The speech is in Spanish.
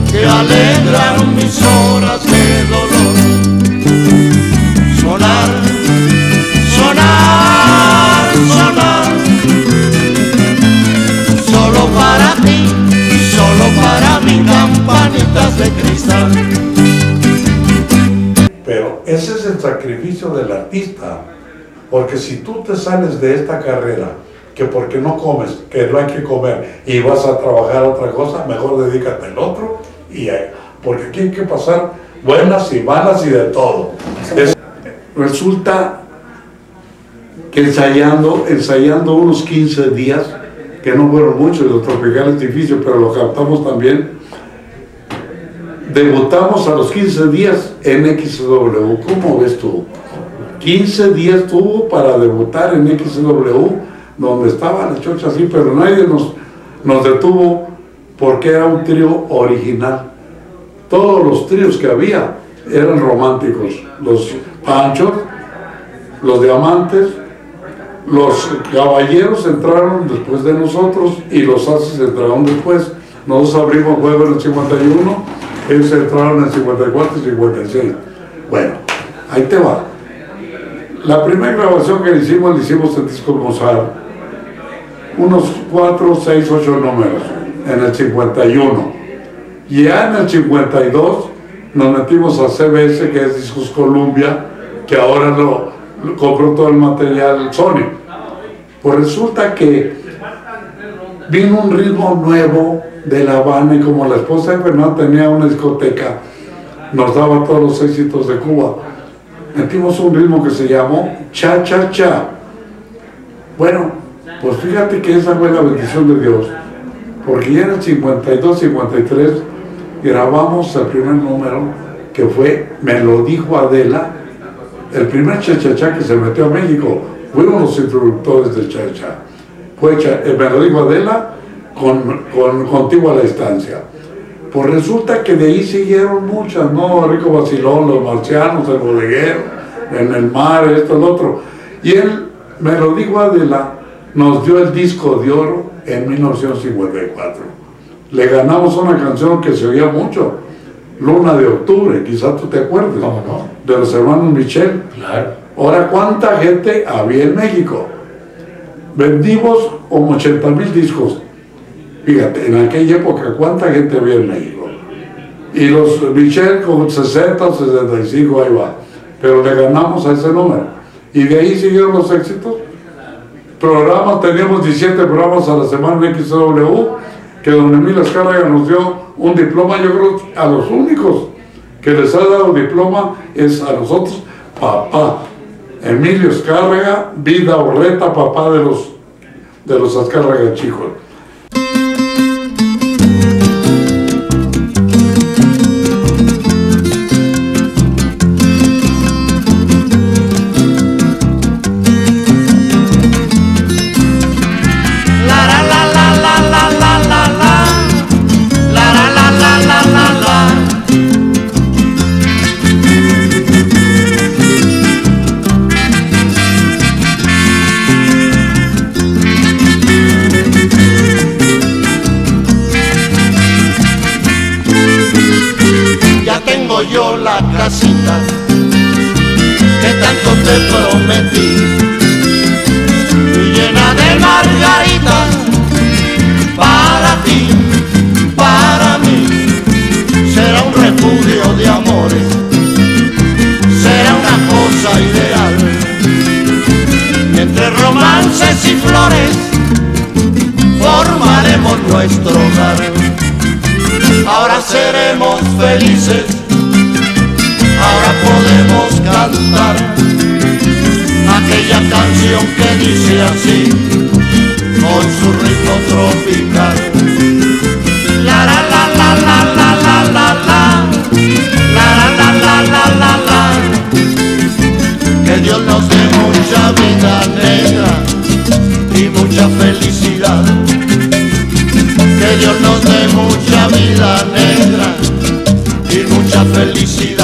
que alegraron mis horas de dolor. Sonar, sonar, sonar, solo para ti, solo para mí, campanitas de cristal. Pero ese es el sacrificio del artista, porque si tú te sales de esta carrera, que porque no comes, que no hay que comer, y vas a trabajar otra cosa, mejor dedícate al otro, porque aquí hay que pasar buenas y malas y de todo. Resulta que ensayando unos 15 días, que no fueron muchos, los Tropical es difícil, pero lo cantamos también. Debutamos a los 15 días en XW. ¿Cómo ves tú? 15 días tuvo para debutar en XW, donde estaba la chocha así, pero nadie nos detuvo porque era un trío original. Todos los tríos que había eran románticos. Los Panchos, los Diamantes, los Caballeros entraron después de nosotros y los Haces entraron después. Nosotros abrimos juego en el 51, ellos entraron en el 54 y 56. Bueno, ahí te va. La primera grabación que le hicimos en Discos Mozart, unos 4, 6, 8 números, en el 51. Y ya en el 52 nos metimos a CBS, que es Discos Columbia, que ahora lo compró todo el material Sony. Pues resulta que vino un ritmo nuevo de La Habana, y como la esposa de Fernando tenía una discoteca, nos daba todos los éxitos de Cuba. Metimos un ritmo que se llamó Cha Cha Cha. Bueno, pues fíjate que esa fue la bendición de Dios, porque ya en el 52, 53 grabamos el primer número, que fue Me lo dijo Adela, el primer Cha Cha Cha que se metió a México. Fuimos los introductores del Cha Cha. Fue Me lo dijo Adela con Contigo a la Distancia. Pues resulta que de ahí siguieron muchas, ¿no? Rico Vacilón, Los Marcianos, El Bodeguero, En el Mar, esto, el otro. Y él, Me lo dijo Adela, nos dio el disco de oro en 1954. Le ganamos una canción que se oía mucho, Luna de Octubre, quizás tú te acuerdes, ¿cómo no? De los hermanos Michel. Claro. Ahora, ¿cuánta gente había en México? Vendimos como 80,000 discos. Fíjate, en aquella época, ¿cuánta gente había en México? Y los Michel con 60 o 65, ahí va. Pero le ganamos a ese número. Y de ahí siguieron los éxitos. Programas, teníamos 17 programas a la semana en XW, que don Emilio Azcárraga nos dio un diploma. Yo creo que a los únicos que les ha dado diploma es a nosotros, papá. Emilio Azcárraga, Vida Orreta, papá de los Azcárraga chicos. Yo la casita que tanto te prometí, y llena de margaritas para ti, para mí. Será un refugio de amores, será una cosa ideal. Entre romances y flores formaremos nuestro hogar. Ahora seremos felices, ahora podemos cantar aquella canción que dice así, con su ritmo tropical. La la la la la la la la la, la la la la la la. Que Dios nos dé mucha vida negra y mucha felicidad. Que Dios nos dé mucha vida negra y mucha felicidad.